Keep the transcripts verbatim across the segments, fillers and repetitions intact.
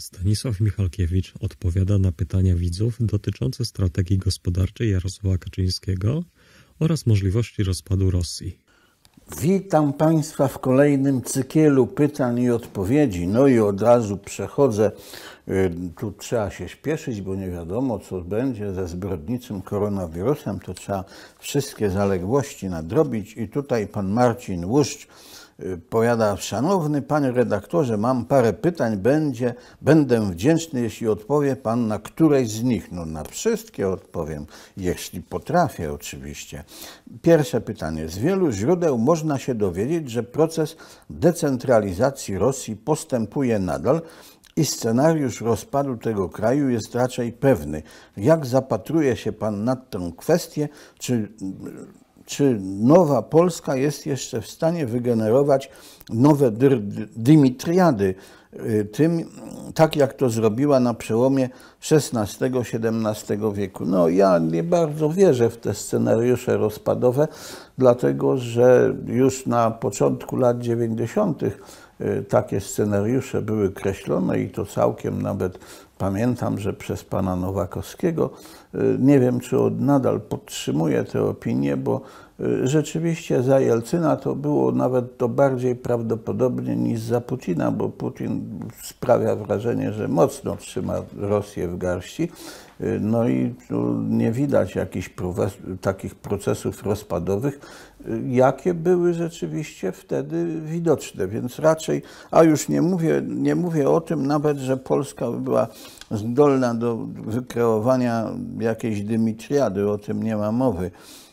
Stanisław Michalkiewicz odpowiada na pytania widzów dotyczące strategii gospodarczej Jarosława Kaczyńskiego oraz możliwości rozpadu Rosji. Witam Państwa w kolejnym cykielu pytań i odpowiedzi. No i od razu przechodzę. Tu trzeba się śpieszyć, bo nie wiadomo, co będzie ze zbrodniczym koronawirusem. To trzeba wszystkie zaległości nadrobić. I tutaj pan Marcin Łuszcz powiada: szanowny panie redaktorze, mam parę pytań, będzie, będę wdzięczny, jeśli odpowie pan na któreś z nich. No na wszystkie odpowiem, jeśli potrafię oczywiście. Pierwsze pytanie. Z wielu źródeł można się dowiedzieć, że proces decentralizacji Rosji postępuje nadal i scenariusz rozpadu tego kraju jest raczej pewny. Jak zapatruje się pan na tę kwestię? Czy Czy nowa Polska jest jeszcze w stanie wygenerować nowe dymitriady, tym, tak jak to zrobiła na przełomie szesnastego siedemnastego wieku? No ja nie bardzo wierzę w te scenariusze rozpadowe, dlatego że już na początku lat dziewięćdziesiątych takie scenariusze były kreślone i to całkiem nawet pamiętam, że przez pana Nowakowskiego. Nie wiem, czy on nadal podtrzymuje tę opinię, bo rzeczywiście za Jelcyna to było nawet to bardziej prawdopodobnie niż za Putina, bo Putin sprawia wrażenie, że mocno trzyma Rosję w garści. No i tu nie widać jakichś takich procesów rozpadowych, jakie były rzeczywiście wtedy widoczne, więc raczej, a już nie mówię, nie mówię o tym nawet, że Polska była zdolna do wykreowania jakiejś dymitriady, o tym nie ma mowy.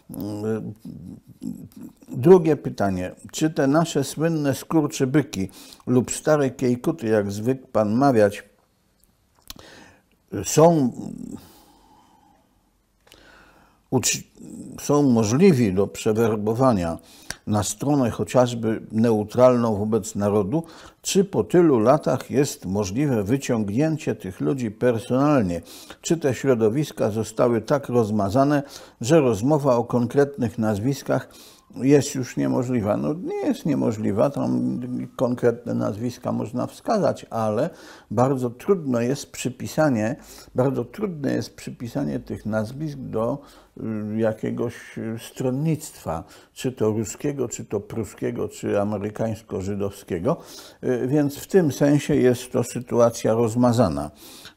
Drugie pytanie. Czy te nasze słynne skurczybyki lub stare kiejkuty, jak zwykł pan mawiać, są, są możliwi do przewerbowania na stronę chociażby neutralną wobec narodu, czy po tylu latach jest możliwe wyciągnięcie tych ludzi personalnie? Czy te środowiska zostały tak rozmazane, że rozmowa o konkretnych nazwiskach jest już niemożliwa? No nie jest niemożliwa, tam konkretne nazwiska można wskazać, ale bardzo trudno jest przypisanie, bardzo trudne jest przypisanie tych nazwisk do jakiegoś stronnictwa, czy to ruskiego, czy to pruskiego, czy amerykańsko-żydowskiego, więc w tym sensie jest to sytuacja rozmazana.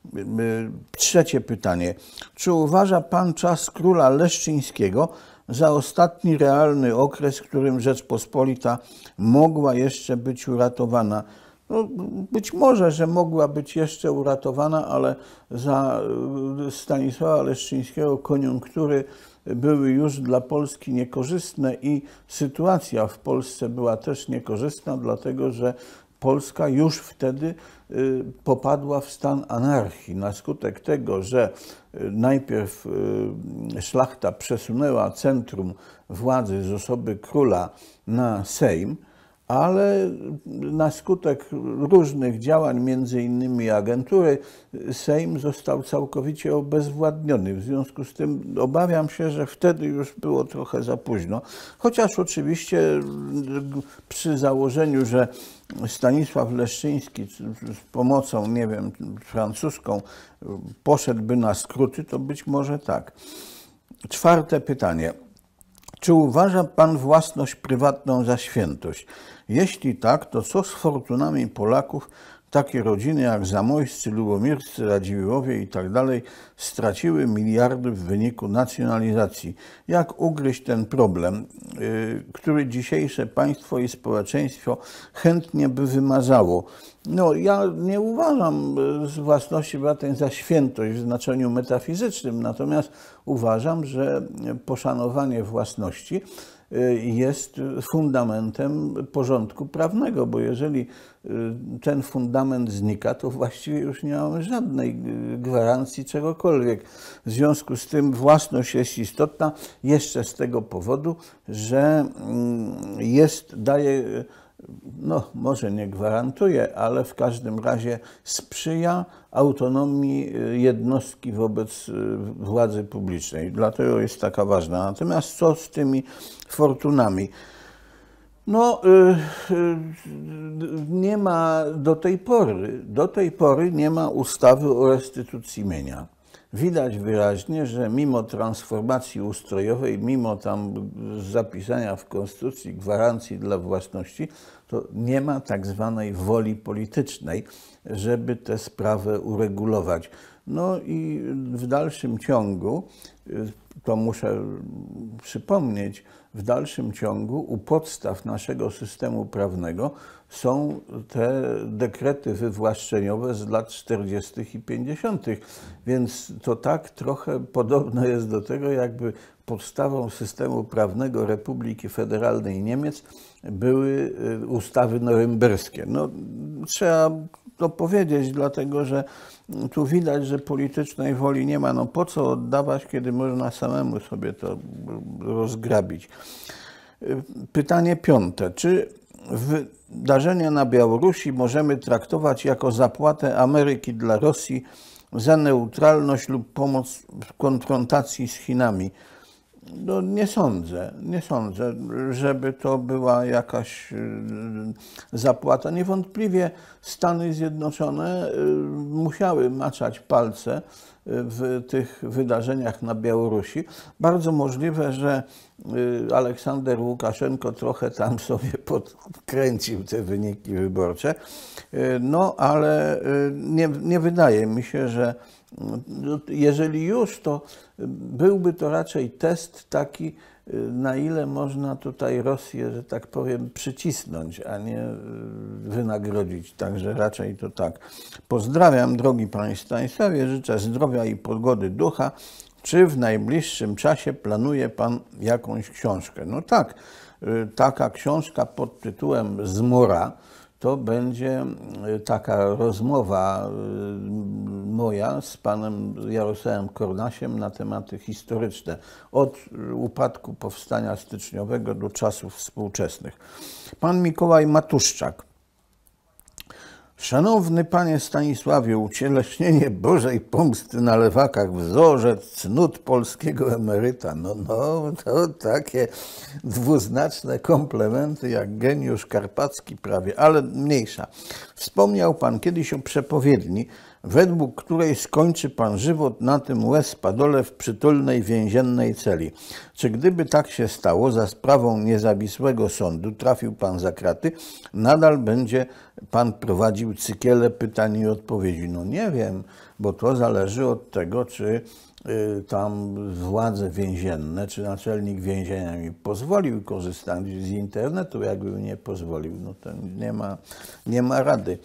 Trzecie pytanie. Czy uważa pan czas króla Leszczyńskiego za ostatni realny okres, w którym Rzeczpospolita mogła jeszcze być uratowana? No, być może, że mogła być jeszcze uratowana, ale za Stanisława Leszczyńskiego koniunktury były już dla Polski niekorzystne i sytuacja w Polsce była też niekorzystna, dlatego że Polska już wtedy popadła w stan anarchii na skutek tego, że najpierw szlachta przesunęła centrum władzy z osoby króla na Sejm, ale na skutek różnych działań, między innymi agentury, Sejm został całkowicie obezwładniony. W związku z tym obawiam się, że wtedy już było trochę za późno. Chociaż oczywiście przy założeniu, że Stanisław Leszczyński z pomocą, nie wiem, francuską poszedłby na skróty, to być może tak. Czwarte pytanie. Czy uważa pan własność prywatną za świętość? Jeśli tak, to co z fortunami Polaków, takie rodziny jak Zamojscy, Lubomirscy, Radziwiłłowie i tak dalej straciły miliardy w wyniku nacjonalizacji? Jak ugryźć ten problem, który dzisiejsze państwo i społeczeństwo chętnie by wymazało? No, ja nie uważam z własności prywatnej za świętość w znaczeniu metafizycznym, natomiast uważam, że poszanowanie własności jest fundamentem porządku prawnego, bo jeżeli ten fundament znika, to właściwie już nie mamy żadnej gwarancji czegokolwiek. W związku z tym własność jest istotna jeszcze z tego powodu, że jest, daje, no może nie gwarantuje, ale w każdym razie sprzyja autonomii jednostki wobec władzy publicznej. Dlatego jest taka ważna. Natomiast co z tymi fortunami? No, nie ma do tej pory, do tej pory nie ma ustawy o restytucji mienia. Widać wyraźnie, że mimo transformacji ustrojowej, mimo tam zapisania w Konstytucji gwarancji dla własności, to nie ma tak zwanej woli politycznej, żeby tę sprawę uregulować. No i w dalszym ciągu, to muszę przypomnieć, w dalszym ciągu u podstaw naszego systemu prawnego są te dekrety wywłaszczeniowe z lat czterdziestych i pięćdziesiątych. Więc to tak trochę podobne jest do tego, jakby podstawą systemu prawnego Republiki Federalnej Niemiec były ustawy norymberskie. No, trzeba to powiedzieć, dlatego że tu widać, że politycznej woli nie ma. No po co oddawać, kiedy można samemu sobie to rozgrabić? Pytanie piąte. Czy wydarzenia na Białorusi możemy traktować jako zapłatę Ameryki dla Rosji za neutralność lub pomoc w konfrontacji z Chinami? No nie sądzę, nie sądzę, żeby to była jakaś zapłata. Niewątpliwie Stany Zjednoczone musiały maczać palce w tych wydarzeniach na Białorusi. Bardzo możliwe, że Aleksander Łukaszenko trochę tam sobie podkręcił te wyniki wyborcze, no ale nie, nie wydaje mi się, że jeżeli już, to byłby to raczej test taki, na ile można tutaj Rosję, że tak powiem, przycisnąć, a nie wynagrodzić. Także raczej to tak. Pozdrawiam, drogi panie Stanisławie, życzę zdrowia i pogody ducha. Czy w najbliższym czasie planuje pan jakąś książkę? No tak, taka książka pod tytułem Zmora. To będzie taka rozmowa moja z panem Jarosławem Kornasiem na tematy historyczne, od upadku powstania styczniowego do czasów współczesnych. Pan Mikołaj Matuszczak. Szanowny panie Stanisławie, ucieleśnienie Bożej pomsty na lewakach, wzorzec cnót polskiego emeryta. No, no, to takie dwuznaczne komplementy jak geniusz karpacki prawie, ale mniejsza. Wspomniał pan kiedyś o przepowiedni, według której skończy pan żywot na tym łez padole w przytulnej więziennej celi. Czy gdyby tak się stało, za sprawą niezawisłego sądu trafił pan za kraty, nadal będzie pan prowadził cykielę pytań i odpowiedzi? No nie wiem, bo to zależy od tego, czy tam władze więzienne, czy naczelnik więzienia mi pozwolił korzystać z internetu. Jakby nie pozwolił, no to nie ma, nie ma rady.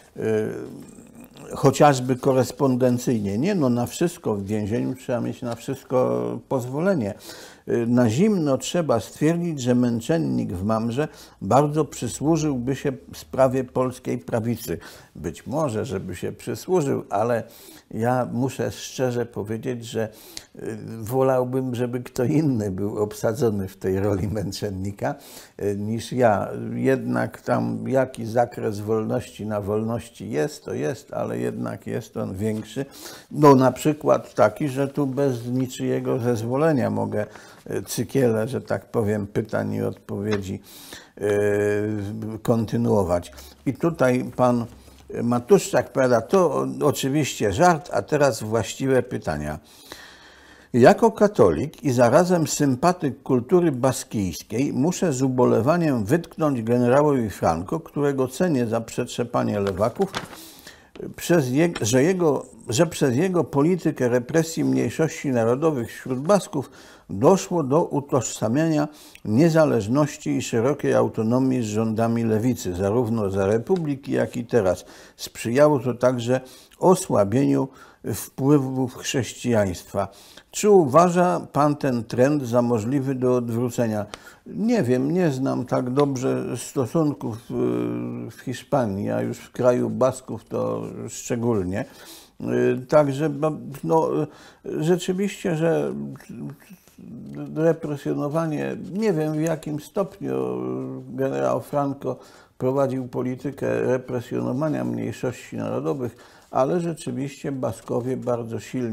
Chociażby korespondencyjnie. Nie, no na wszystko w więzieniu trzeba mieć na wszystko pozwolenie. Na zimno trzeba stwierdzić, że męczennik w Mamrze bardzo przysłużyłby się sprawie polskiej prawicy. Być może, żeby się przysłużył, ale ja muszę szczerze powiedzieć, że wolałbym, żeby kto inny był obsadzony w tej roli męczennika niż ja. Jednak tam jaki zakres wolności na wolności jest, to jest, ale jednak jest on większy. No na przykład taki, że tu bez niczyjego zezwolenia mogę cykielę, że tak powiem, pytań i odpowiedzi kontynuować. I tutaj pan Matuszczak powiada, to oczywiście żart, a teraz właściwe pytania. Jako katolik i zarazem sympatyk kultury baskijskiej muszę z ubolewaniem wytknąć generałowi Franco, którego cenię za przetrzepanie lewaków, przez je, że, jego, że przez jego politykę represji mniejszości narodowych wśród Basków doszło do utożsamiania niezależności i szerokiej autonomii z rządami lewicy, zarówno za republiki, jak i teraz. Sprzyjało to także osłabieniu wpływów chrześcijaństwa. Czy uważa pan ten trend za możliwy do odwrócenia? Nie wiem, nie znam tak dobrze stosunków w Hiszpanii, a już w kraju Basków to szczególnie. Także no, rzeczywiście, że represjonowanie, nie wiem w jakim stopniu generał Franco prowadził politykę represjonowania mniejszości narodowych, ale rzeczywiście Baskowie bardzo silnie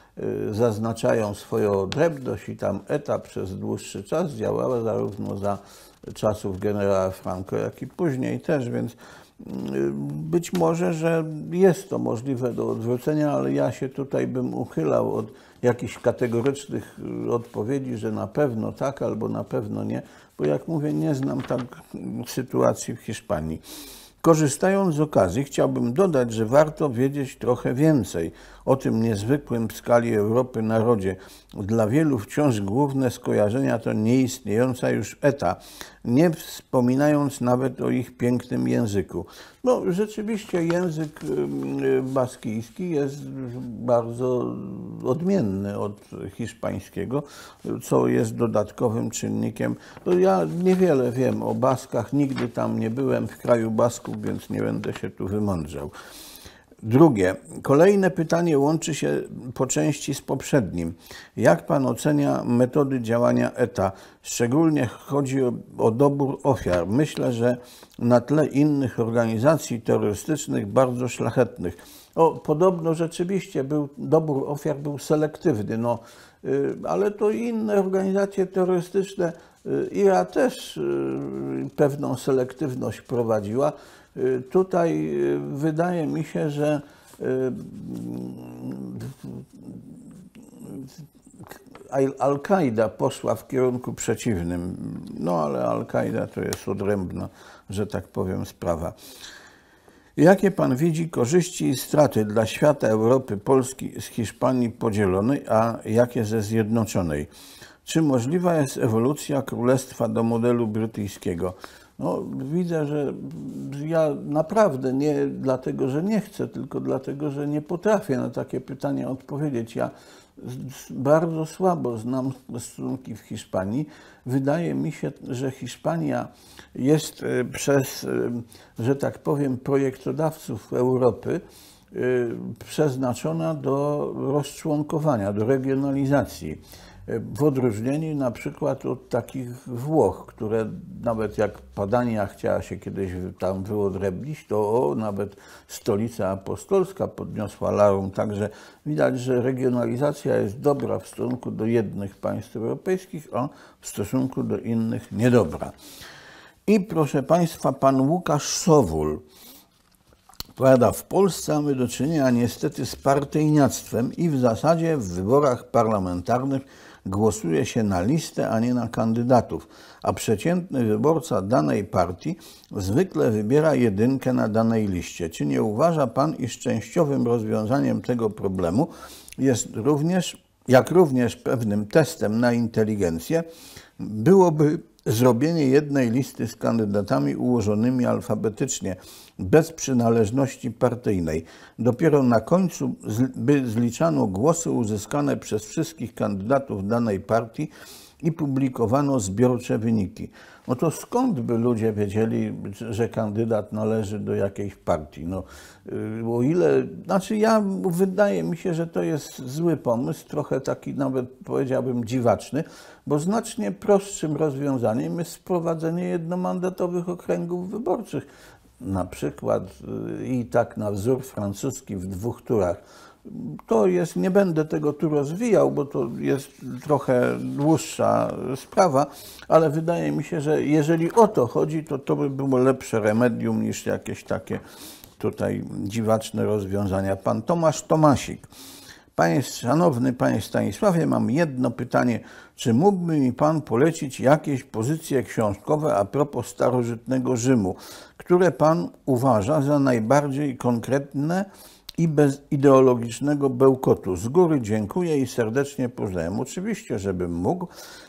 zaznaczają swoją odrębność i tam ETA przez dłuższy czas działała zarówno za czasów generała Franco, jak i później też, więc być może, że jest to możliwe do odwrócenia, ale ja się tutaj bym uchylał od jakichś kategorycznych odpowiedzi, że na pewno tak albo na pewno nie, bo jak mówię, nie znam tak sytuacji w Hiszpanii. Korzystając z okazji, chciałbym dodać, że warto wiedzieć trochę więcej o tym niezwykłym w skali Europy narodzie. Dla wielu wciąż główne skojarzenia to nieistniejąca już ETA, nie wspominając nawet o ich pięknym języku. No, rzeczywiście język baskijski jest bardzo odmienny od hiszpańskiego, co jest dodatkowym czynnikiem. No, ja niewiele wiem o Baskach, nigdy tam nie byłem w kraju Basków, więc nie będę się tu wymądrzał. Drugie, kolejne pytanie łączy się po części z poprzednim. Jak pan ocenia metody działania ETA? Szczególnie chodzi o, o dobór ofiar. Myślę, że na tle innych organizacji terrorystycznych bardzo szlachetnych. O, podobno rzeczywiście był, dobór ofiar był selektywny, no, y, ale to inne organizacje terrorystyczne, y, I R A też y, pewną selektywność prowadziła. Tutaj wydaje mi się, że Al-Kaida poszła w kierunku przeciwnym. No ale Al-Kaida to jest odrębna, że tak powiem, sprawa. Jakie pan widzi korzyści i straty dla świata, Europy, Polski z Hiszpanii podzielonej, a jakie ze zjednoczonej? Czy możliwa jest ewolucja królestwa do modelu brytyjskiego? No, widzę, że ja naprawdę nie dlatego, że nie chcę, tylko dlatego, że nie potrafię na takie pytania odpowiedzieć. Ja bardzo słabo znam stosunki w Hiszpanii. Wydaje mi się, że Hiszpania jest przez, że tak powiem, projektodawców Europy przeznaczona do rozczłonkowania, do regionalizacji. W odróżnieniu na przykład od takich Włoch, które nawet jak Padania chciała się kiedyś tam wyodrębnić, to o, nawet stolica apostolska podniosła larum. Także widać, że regionalizacja jest dobra w stosunku do jednych państw europejskich, a w stosunku do innych niedobra. I proszę państwa, pan Łukasz Sowul powiada, w Polsce mamy do czynienia niestety z partyjniactwem i w zasadzie w wyborach parlamentarnych głosuje się na listę, a nie na kandydatów, a przeciętny wyborca danej partii zwykle wybiera jedynkę na danej liście. Czy nie uważa pan, iż częściowym rozwiązaniem tego problemu jest również, jak również pewnym testem na inteligencję, byłoby zrobienie jednej listy z kandydatami ułożonymi alfabetycznie, bez przynależności partyjnej. Dopiero na końcu by zliczano głosy uzyskane przez wszystkich kandydatów danej partii i publikowano zbiorcze wyniki. No to skąd by ludzie wiedzieli, że kandydat należy do jakiejś partii? No, o ile, znaczy ja, wydaje mi się, że to jest zły pomysł, trochę taki nawet powiedziałbym dziwaczny, bo znacznie prostszym rozwiązaniem jest wprowadzenie jednomandatowych okręgów wyborczych. Na przykład i tak na wzór francuski w dwóch turach. To jest, nie będę tego tu rozwijał, bo to jest trochę dłuższa sprawa, ale wydaje mi się, że jeżeli o to chodzi, to to by było lepsze remedium niż jakieś takie tutaj dziwaczne rozwiązania. Pan Tomasz Tomasik. Panie, szanowny panie Stanisławie, mam jedno pytanie. Czy mógłby mi pan polecić jakieś pozycje książkowe a propos starożytnego Rzymu, które pan uważa za najbardziej konkretne i bez ideologicznego bełkotu? Z góry dziękuję i serdecznie pozdrawiam. Oczywiście, żebym mógł.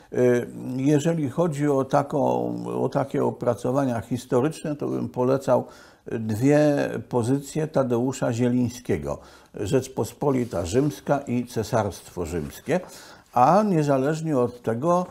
Jeżeli chodzi o, taką, o takie opracowania historyczne, to bym polecał dwie pozycje Tadeusza Zielińskiego. Rzeczpospolita Rzymska i Cesarstwo Rzymskie. A niezależnie od tego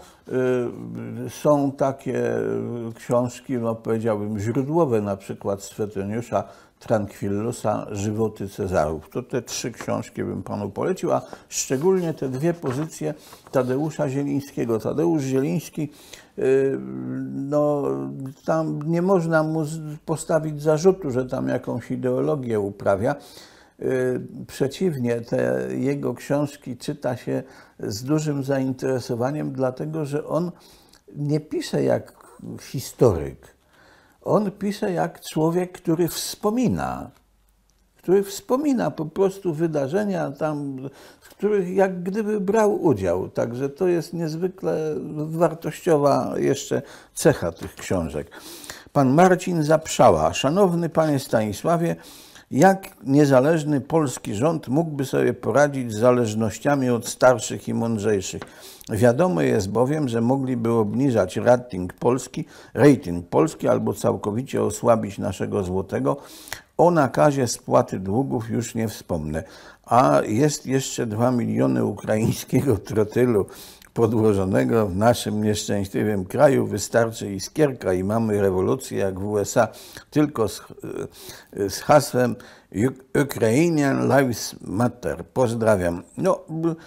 y, są takie książki, no powiedziałbym, źródłowe, na przykład Swetoniusza Tranquillusa, Żywoty Cezarów. To te trzy książki bym panu polecił, a szczególnie te dwie pozycje Tadeusza Zielińskiego. Tadeusz Zieliński, y, no tam nie można mu postawić zarzutu, że tam jakąś ideologię uprawia. Przeciwnie, te jego książki czyta się z dużym zainteresowaniem, dlatego że on nie pisze jak historyk. On pisze jak człowiek, który wspomina, który wspomina po prostu wydarzenia tam, w których jak gdyby brał udział. Także to jest niezwykle wartościowa jeszcze cecha tych książek. Pan Marcin Zaprzała. Szanowny panie Stanisławie, jak niezależny polski rząd mógłby sobie poradzić z zależnościami od starszych i mądrzejszych? Wiadomo jest bowiem, że mogliby obniżać rating Polski, rating Polski albo całkowicie osłabić naszego złotego. O nakazie spłaty długów już nie wspomnę. A jest jeszcze dwa miliony ukraińskiego trotylu podłożonego w naszym nieszczęśliwym kraju. Wystarczy iskierka i mamy rewolucję jak w U S A, tylko z, z hasłem Ukrainian Lives Matter. Pozdrawiam. No,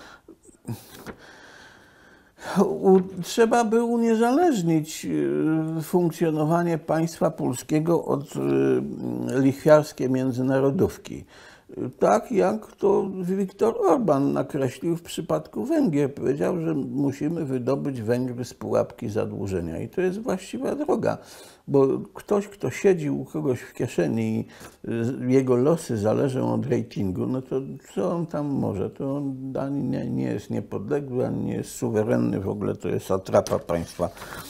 u, trzeba by uniezależnić funkcjonowanie państwa polskiego od lichwiarskiej międzynarodówki. Tak jak to Viktor Orban nakreślił w przypadku Węgier. Powiedział, że musimy wydobyć Węgry z pułapki zadłużenia. I to jest właściwa droga, bo ktoś, kto siedzi u kogoś w kieszeni i jego losy zależą od ratingu, no to co on tam może? To on ani nie, nie jest niepodległy, ani nie jest suwerenny, w ogóle to jest atrapa państwa.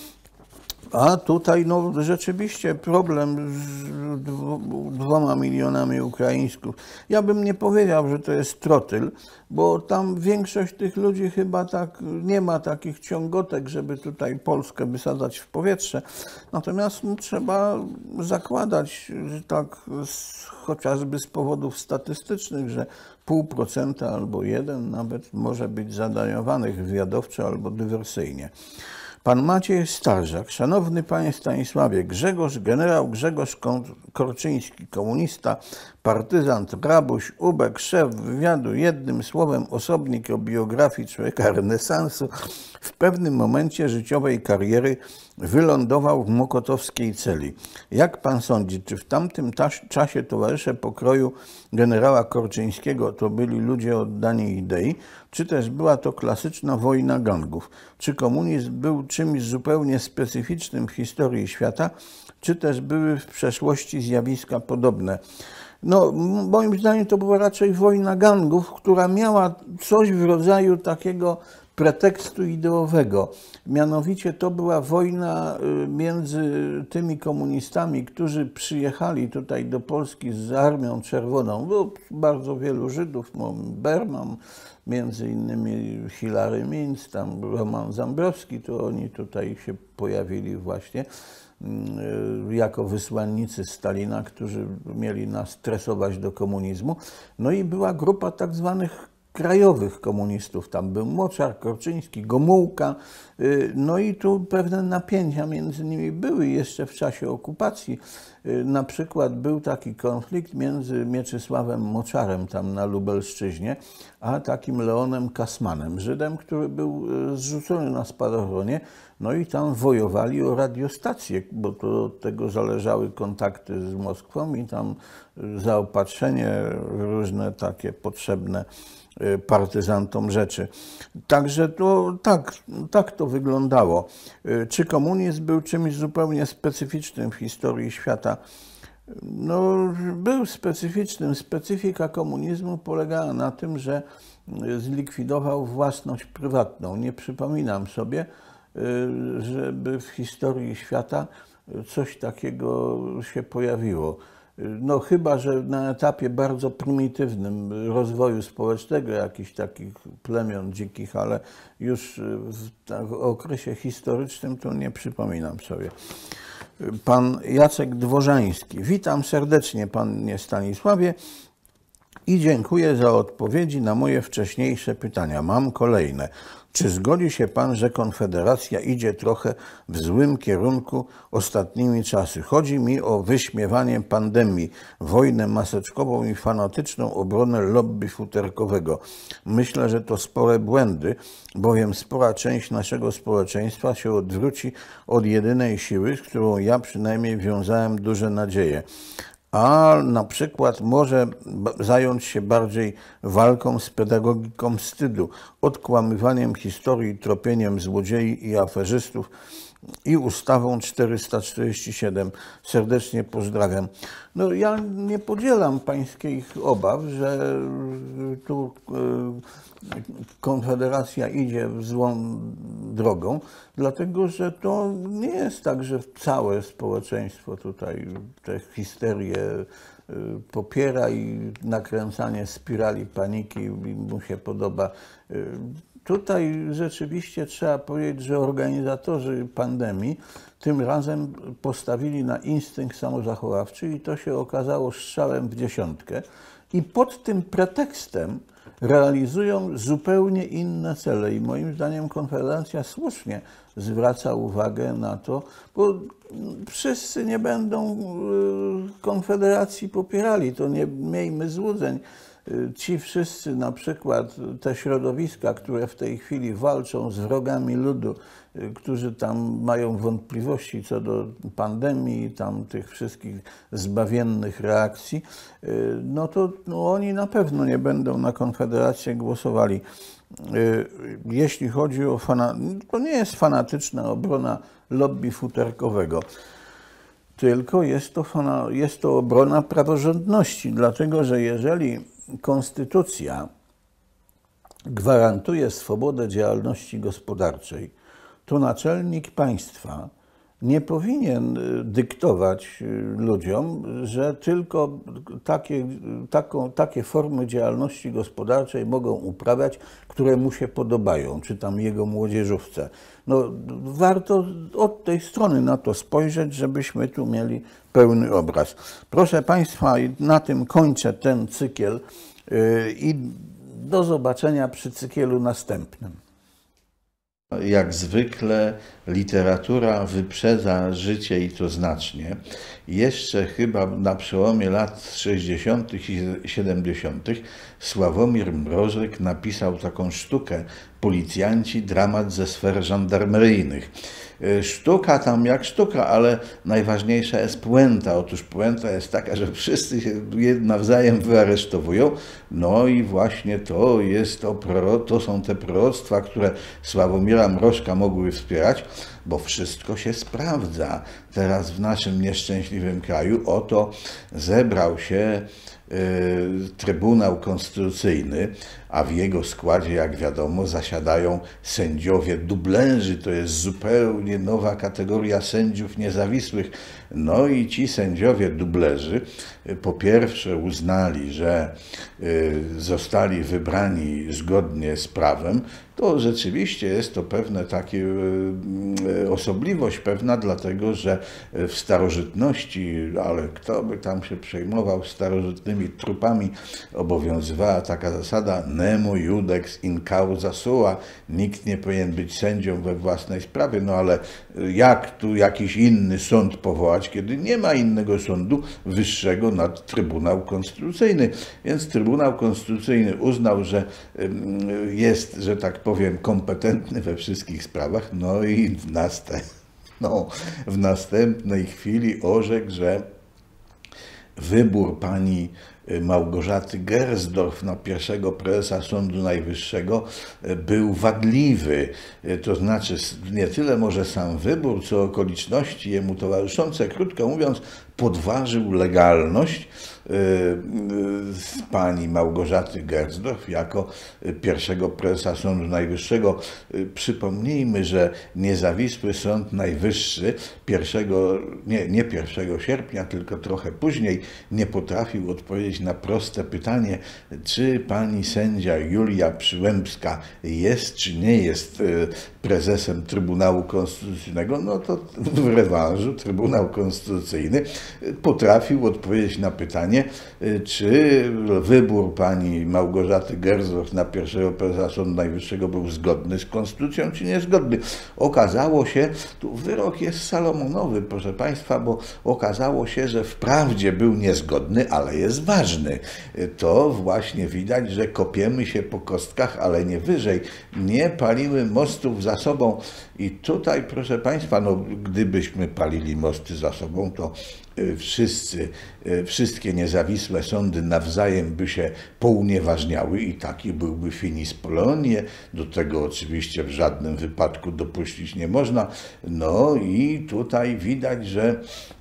A tutaj no, rzeczywiście problem z dwoma milionami Ukraińców. Ja bym nie powiedział, że to jest trotyl, bo tam większość tych ludzi chyba tak nie ma takich ciągotek, żeby tutaj Polskę wysadzać w powietrze. Natomiast no, trzeba zakładać, że tak z, chociażby z powodów statystycznych, że pół procenta albo jeden nawet może być zadaniowanych wywiadowczo albo dywersyjnie. Pan Maciej Starzak. Szanowny panie Stanisławie, Grzegorz, generał Grzegorz Korczyński, komunista, partyzant, rabuś, ubek, szef wywiadu, jednym słowem osobnik o biografii człowieka renesansu, w pewnym momencie życiowej kariery wylądował w mokotowskiej celi. Jak pan sądzi, czy w tamtym czasie towarzysze pokroju generała Korczyńskiego to byli ludzie oddani idei, czy też była to klasyczna wojna gangów? Czy komunizm był czymś zupełnie specyficznym w historii świata, czy też były w przeszłości zjawiska podobne? No, moim zdaniem to była raczej wojna gangów, która miała coś w rodzaju takiego pretekstu ideowego. Mianowicie to była wojna między tymi komunistami, którzy przyjechali tutaj do Polski z Armią Czerwoną. Było bardzo wielu Żydów, Berman, między innymi Hilary Minc, tam Roman Zambrowski, to oni tutaj się pojawili właśnie jako wysłannicy Stalina, którzy mieli nas stresować do komunizmu. No i była grupa tak zwanych krajowych komunistów. Tam był Moczar, Korczyński, Gomułka. No i tu pewne napięcia między nimi były jeszcze w czasie okupacji. Na przykład był taki konflikt między Mieczysławem Moczarem tam na Lubelszczyźnie, a takim Leonem Kasmanem, Żydem, który był zrzucony na spadochronie. No i tam wojowali o radiostację, bo to od tego zależały kontakty z Moskwą i tam zaopatrzenie różne takie potrzebne partyzantom rzeczy. Także to tak, tak to wyglądało. Czy komunizm był czymś zupełnie specyficznym w historii świata? No, był specyficznym. Specyfika komunizmu polegała na tym, że zlikwidował własność prywatną. Nie przypominam sobie, żeby w historii świata coś takiego się pojawiło. No chyba, że na etapie bardzo prymitywnym rozwoju społecznego jakichś takich plemion dzikich, ale już w okresie historycznym to nie przypominam sobie. Pan Jacek Dworzański. Witam serdecznie panie Stanisławie i dziękuję za odpowiedzi na moje wcześniejsze pytania. Mam kolejne. Czy zgodzi się pan, że Konfederacja idzie trochę w złym kierunku ostatnimi czasy? Chodzi mi o wyśmiewanie pandemii, wojnę maseczkową i fanatyczną obronę lobby futerkowego. Myślę, że to spore błędy, bowiem spora część naszego społeczeństwa się odwróci od jedynej siły, z którą ja przynajmniej wiązałem duże nadzieje. a na przykład może zająć się bardziej walką z pedagogiką wstydu, odkłamywaniem historii, tropieniem złodziei i aferzystów i ustawą czterysta czterdzieści siedem. Serdecznie pozdrawiam. No, ja nie podzielam pańskich obaw, że tu Konfederacja idzie w złą drogą, dlatego że to nie jest tak, że całe społeczeństwo tutaj tę histerię popiera i nakręcanie spirali paniki mu się podoba. Tutaj rzeczywiście trzeba powiedzieć, że organizatorzy pandemii tym razem postawili na instynkt samozachowawczy i to się okazało strzałem w dziesiątkę. I pod tym pretekstem realizują zupełnie inne cele i moim zdaniem Konfederacja słusznie zwraca uwagę na to, bo wszyscy nie będą Konfederacji popierali, to nie miejmy złudzeń. Ci wszyscy, na przykład te środowiska, które w tej chwili walczą z wrogami ludu, którzy tam mają wątpliwości co do pandemii, tam tych wszystkich zbawiennych reakcji, no to no oni na pewno nie będą na Konfederację głosowali. Jeśli chodzi o fanatyzm, to nie jest fanatyczna obrona lobby futerkowego, tylko jest to, jest to obrona praworządności, dlatego że jeżeli Konstytucja gwarantuje swobodę działalności gospodarczej, to naczelnik państwa nie powinien dyktować ludziom, że tylko takie, taką, takie formy działalności gospodarczej mogą uprawiać, które mu się podobają, czy tam jego młodzieżówce. No, warto od tej strony na to spojrzeć, żebyśmy tu mieli pełny obraz. Proszę Państwa, na tym kończę ten cykiel i do zobaczenia przy cykielu następnym. Jak zwykle literatura wyprzedza życie i to znacznie. Jeszcze chyba na przełomie lat sześćdziesiątych i siedemdziesiątych Sławomir Mrożek napisał taką sztukę Policjanci, dramat ze sfer żandarmeryjnych. Sztuka tam jak sztuka, ale najważniejsza jest puenta. Otóż puenta jest taka, że wszyscy się nawzajem wyaresztowują. No i właśnie to jest to, to są te proroctwa, które Sławomira Mrożka mogły wspierać, bo wszystko się sprawdza. Teraz w naszym nieszczęśliwym kraju oto zebrał się Trybunał Konstytucyjny, a w jego składzie, jak wiadomo, zasiadają sędziowie dublerzy. To jest zupełnie nowa kategoria sędziów niezawisłych. No i ci sędziowie dublerzy po pierwsze uznali, że zostali wybrani zgodnie z prawem. To rzeczywiście jest to pewne takie osobliwość pewna, dlatego że w starożytności, ale kto by tam się przejmował starożytnymi trupami, obowiązywała taka zasada nemo iudex in causa sua. Nikt nie powinien być sędzią we własnej sprawie, no ale jak tu jakiś inny sąd powołać, kiedy nie ma innego sądu wyższego nad Trybunał Konstytucyjny. Więc Trybunał Konstytucyjny uznał, że jest, że tak powiem, kompetentny we wszystkich sprawach, no i w, następ, no, w następnej chwili orzekł, że wybór pani Małgorzaty Gersdorf na pierwszego prezesa Sądu Najwyższego był wadliwy. To znaczy nie tyle może sam wybór, co okoliczności jemu towarzyszące. Krótko mówiąc, podważył legalność z pani Małgorzaty Gersdorf jako pierwszego prezesa Sądu Najwyższego. Przypomnijmy, że niezawisły Sąd Najwyższy pierwszego, nie, nie pierwszego sierpnia, tylko trochę później nie potrafił odpowiedzieć na proste pytanie, czy pani sędzia Julia Przyłębska jest czy nie jest prezesem Trybunału Konstytucyjnego. No to w rewanżu Trybunał Konstytucyjny potrafił odpowiedzieć na pytanie, pytanie, czy wybór pani Małgorzaty Gersdorf na pierwszego prezesa Sądu Najwyższego był zgodny z konstytucją, czy niezgodny. Okazało się, tu wyrok jest salomonowy, proszę państwa, bo okazało się, że wprawdzie był niezgodny, ale jest ważny. To właśnie widać, że kopiemy się po kostkach, ale nie wyżej. Nie palimy mostów za sobą. I tutaj, proszę państwa, no, gdybyśmy palili mosty za sobą, to wszyscy, wszystkie niezawisłe sądy nawzajem by się pounieważniały i taki byłby finis Poloniae. Do tego oczywiście w żadnym wypadku dopuścić nie można. No i tutaj widać, że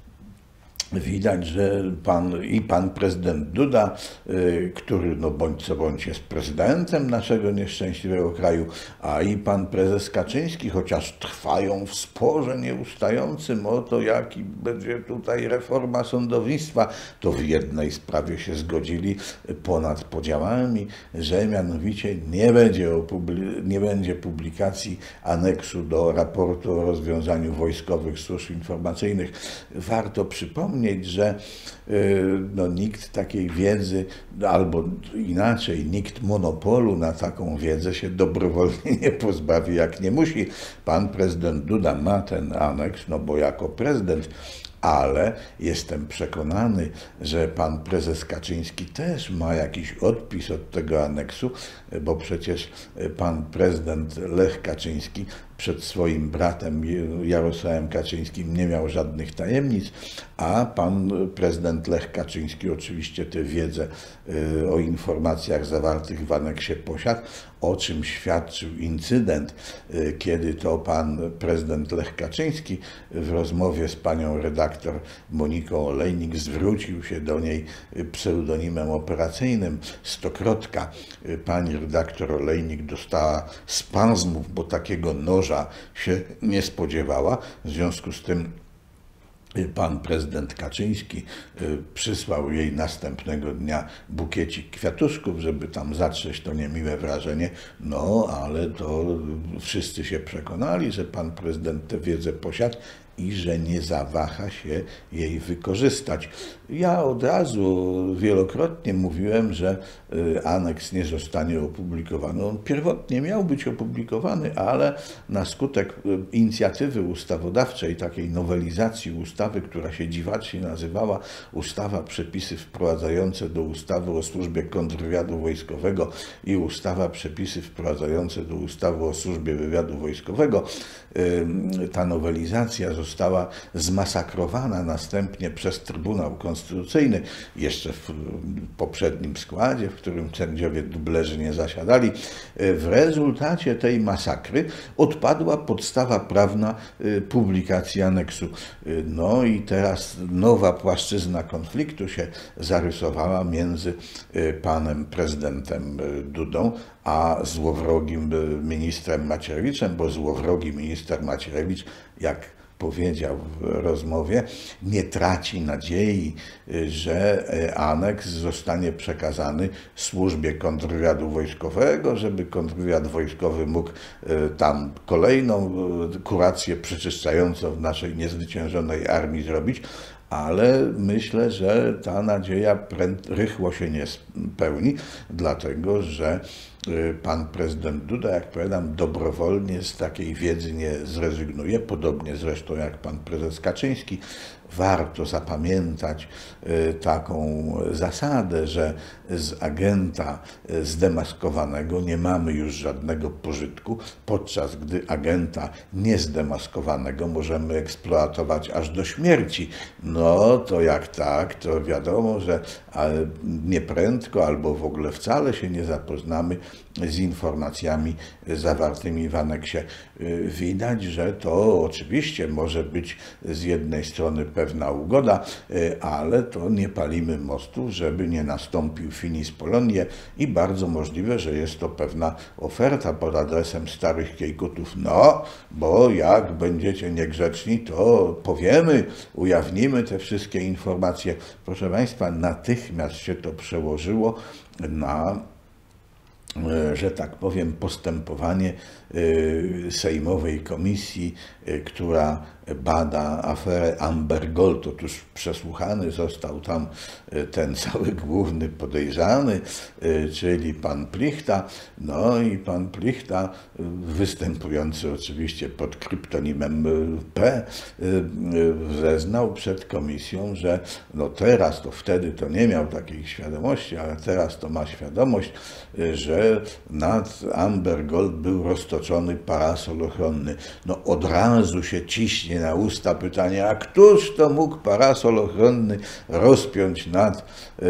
Widać, że pan i pan prezydent Duda, który no bądź co bądź jest prezydentem naszego nieszczęśliwego kraju, a i pan prezes Kaczyński, chociaż trwają w sporze nieustającym o to, jaki będzie tutaj reforma sądownictwa, to w jednej sprawie się zgodzili ponad podziałami, że mianowicie nie będzie, nie będzie publikacji aneksu do raportu o rozwiązaniu wojskowych służb informacyjnych. Warto przypomnieć, że no, nikt takiej wiedzy, albo inaczej, nikt monopolu na taką wiedzę się dobrowolnie nie pozbawi, jak nie musi. Pan prezydent Duda ma ten aneks, no bo jako prezydent, ale jestem przekonany, że pan prezes Kaczyński też ma jakiś odpis od tego aneksu, bo przecież pan prezydent Lech Kaczyński przed swoim bratem Jarosławem Kaczyńskim nie miał żadnych tajemnic, a pan prezydent Lech Kaczyński oczywiście tę wiedzę o informacjach zawartych w aneksie posiadł, o czym świadczył incydent, kiedy to pan prezydent Lech Kaczyński w rozmowie z panią redaktor Moniką Olejnik zwrócił się do niej pseudonimem operacyjnym Stokrotka. Pani redaktor Olejnik dostała spazmów, bo takiego noża się nie spodziewała. W związku z tym pan prezydent Kaczyński przysłał jej następnego dnia bukiecik kwiatuszków, żeby tam zatrzeć to niemiłe wrażenie. No, ale to wszyscy się przekonali, że pan prezydent tę wiedzę posiadł i że nie zawaha się jej wykorzystać. Ja od razu wielokrotnie mówiłem, że aneks nie zostanie opublikowany. On pierwotnie miał być opublikowany, ale na skutek inicjatywy ustawodawczej, takiej nowelizacji ustawy, która się dziwacznie nazywała Ustawa Przepisy wprowadzające do ustawy o służbie kontrwywiadu wojskowego i Ustawa Przepisy wprowadzające do ustawy o służbie wywiadu wojskowego, ta nowelizacja została zmasakrowana następnie przez Trybunał Konstytucyjny, jeszcze w poprzednim składzie, w którym sędziowie dublerzy nie zasiadali. W rezultacie tej masakry odpadła podstawa prawna publikacji aneksu. No i teraz nowa płaszczyzna konfliktu się zarysowała między panem prezydentem Dudą a złowrogim ministrem Macierewiczem, bo złowrogi minister Macierewicz, jak powiedział w rozmowie, nie traci nadziei, że aneks zostanie przekazany służbie kontrwywiadu wojskowego, żeby kontrwywiad wojskowy mógł tam kolejną kurację przeczyszczającą w naszej niezwyciężonej armii zrobić, ale myślę, że ta nadzieja rychło się nie spełni, dlatego że pan prezydent Duda, jak powiadam, dobrowolnie z takiej wiedzy nie zrezygnuje, podobnie zresztą jak pan prezes Kaczyński. Warto zapamiętać taką zasadę, że z agenta zdemaskowanego nie mamy już żadnego pożytku, podczas gdy agenta niezdemaskowanego możemy eksploatować aż do śmierci. No to jak tak, to wiadomo, że nieprędko albo w ogóle wcale się nie zapoznamy z informacjami zawartymi w aneksie. Widać, że to oczywiście może być z jednej strony pewna ugoda, ale to nie palimy mostów, żeby nie nastąpił finis Poloniae i bardzo możliwe, że jest to pewna oferta pod adresem starych kiejkutów. No, bo jak będziecie niegrzeczni, to powiemy, ujawnimy te wszystkie informacje. Proszę państwa, natychmiast się to przełożyło na że tak powiem, postępowanie sejmowej komisji, która bada aferę Amber Gold. Otóż przesłuchany został tam ten cały główny podejrzany, czyli pan Plichta. No i pan Plichta, występujący oczywiście pod kryptonimem P, zeznał przed komisją, że no teraz, to wtedy to nie miał takiej świadomości, ale teraz to ma świadomość, że nad Amber Gold był roztoczony parasol ochronny. No od razu się ciśnie na usta pytanie, a któż to mógł parasol ochronny rozpiąć nad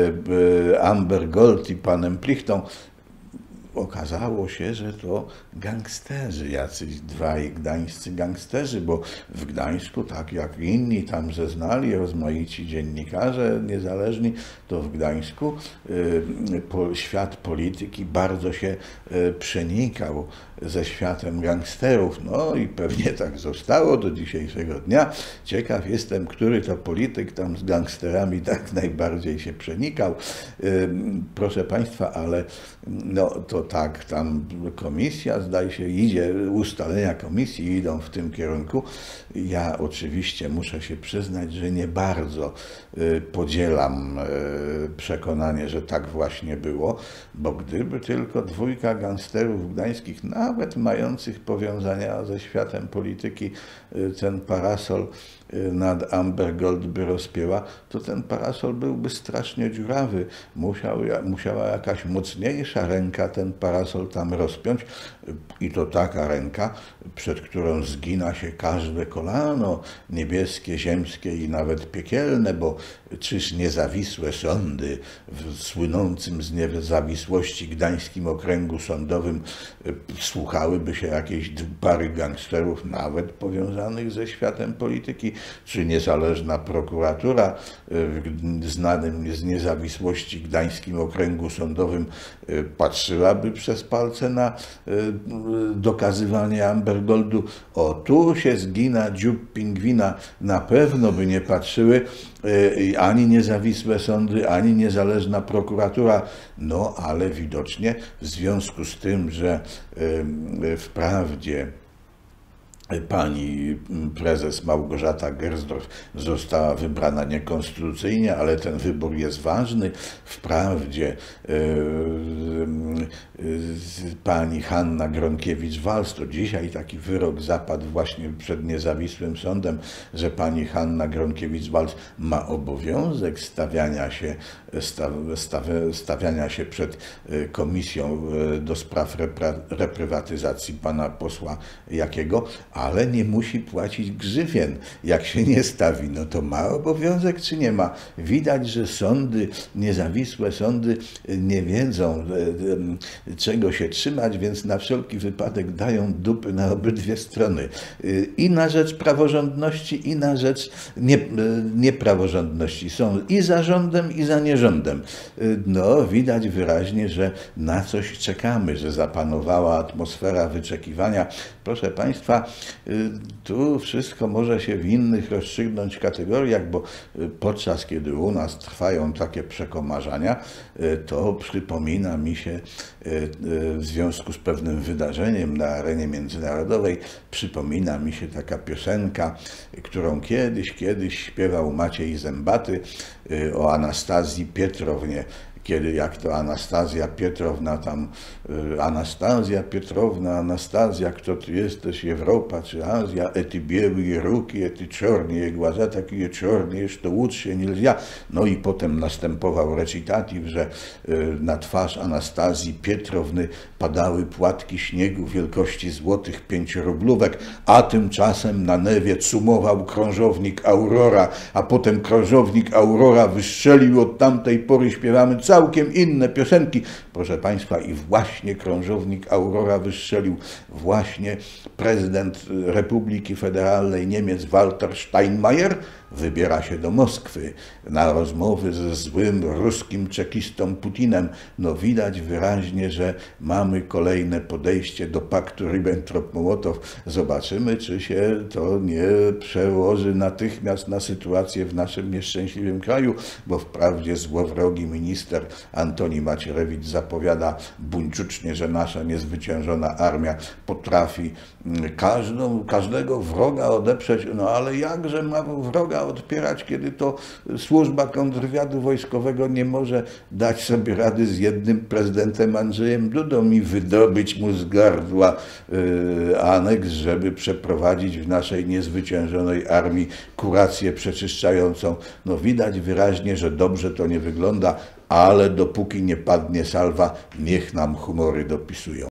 Amber Gold i panem Plichtą? Okazało się, że to gangsterzy, jacyś dwaj gdańscy gangsterzy, bo w Gdańsku, tak jak inni tam zeznali, rozmaici dziennikarze niezależni, to w Gdańsku y, świat polityki bardzo się y, przenikał ze światem gangsterów. No i pewnie tak zostało do dzisiejszego dnia. Ciekaw jestem, który to polityk tam z gangsterami tak najbardziej się przenikał. Y, proszę Państwa, ale no to tak, tam komisja, zdaje się, idzie, ustalenia komisji idą w tym kierunku. Ja oczywiście muszę się przyznać, że nie bardzo podzielam przekonanie, że tak właśnie było, bo gdyby tylko dwójka gangsterów gdańskich, nawet mających powiązania ze światem polityki, ten parasol nad Amber Gold by rozpięła, to ten parasol byłby strasznie dziurawy. Musiał, musiała jakaś mocniejsza ręka ten parasol tam rozpiąć i to taka ręka, przed którą zgina się każde kolano niebieskie, ziemskie i nawet piekielne, bo czyż niezawisłe sądy w słynącym z niezawisłości gdańskim okręgu sądowym słuchałyby się jakiejś pary gangsterów, nawet powiązanych ze światem polityki, czy niezależna prokuratura w znanym z niezawisłości gdańskim okręgu sądowym patrzyłaby przez palce na dokazywanie Amber Goldu. O, tu się zgina dziób pingwina, na pewno by nie patrzyły ani niezawisłe sądy, ani niezależna prokuratura. No, ale widocznie w związku z tym, że wprawdzie pani prezes Małgorzata Gersdorf została wybrana niekonstytucyjnie, ale ten wybór jest ważny. Wprawdzie yy, yy, pani Hanna Gronkiewicz-Waltz, to dzisiaj taki wyrok zapadł właśnie przed niezawisłym sądem, że pani Hanna Gronkiewicz-Waltz ma obowiązek stawiania się, stawiania się przed komisją do spraw reprywatyzacji pana posła Jakiego, ale nie musi płacić grzywien. Jak się nie stawi, no to ma obowiązek, czy nie ma? Widać, że sądy, niezawisłe sądy nie wiedzą, czego się trzymać, więc na wszelki wypadek dają dupy na obydwie strony. I na rzecz praworządności, i na rzecz nie, niepraworządności. Są i za rządem, i za nierządem. No, widać wyraźnie, że na coś czekamy, że zapanowała atmosfera wyczekiwania. Proszę Państwa, tu wszystko może się w innych rozstrzygnąć kategoriach, bo podczas kiedy u nas trwają takie przekomarzania, to przypomina mi się w związku z pewnym wydarzeniem na arenie międzynarodowej, przypomina mi się taka piosenka, którą kiedyś, kiedyś śpiewał Maciej Zębaty o Anastazji Pietrownie. Kiedy jak to Anastazja Pietrowna tam, Anastazja Pietrowna, Anastazja, kto ty jesteś, Europa czy Azja, ety bieli ruki, ety czornie głaza, takie czornie, jeszcze łódź się nie lżia. No i potem następował recitativ, że na twarz Anastazji Pietrowny padały płatki śniegu wielkości złotych pięciorublówek, a tymczasem na Newie cumował krążownik Aurora, a potem krążownik Aurora wystrzelił, od tamtej pory śpiewamy całkiem inne piosenki. Proszę Państwa, i właśnie krążownik Aurora wystrzelił, właśnie prezydent Republiki Federalnej Niemiec Walter Steinmeier wybiera się do Moskwy na rozmowy ze złym ruskim czekistą Putinem. No widać wyraźnie, że mamy kolejne podejście do paktu Ribbentrop-Mołotow. Zobaczymy, czy się to nie przełoży natychmiast na sytuację w naszym nieszczęśliwym kraju, bo wprawdzie złowrogi minister Antoni Macierewicz zapowiada buńczucznie, że nasza niezwyciężona armia potrafi każdą, każdego wroga odeprzeć. No ale jakże ma wroga odpierać, kiedy to służba kontrwywiadu wojskowego nie może dać sobie rady z jednym prezydentem Andrzejem Dudą i wydobyć mu z gardła y, aneks, żeby przeprowadzić w naszej niezwyciężonej armii kurację przeczyszczającą. No widać wyraźnie, że dobrze to nie wygląda, ale dopóki nie padnie salwa, niech nam humory dopisują.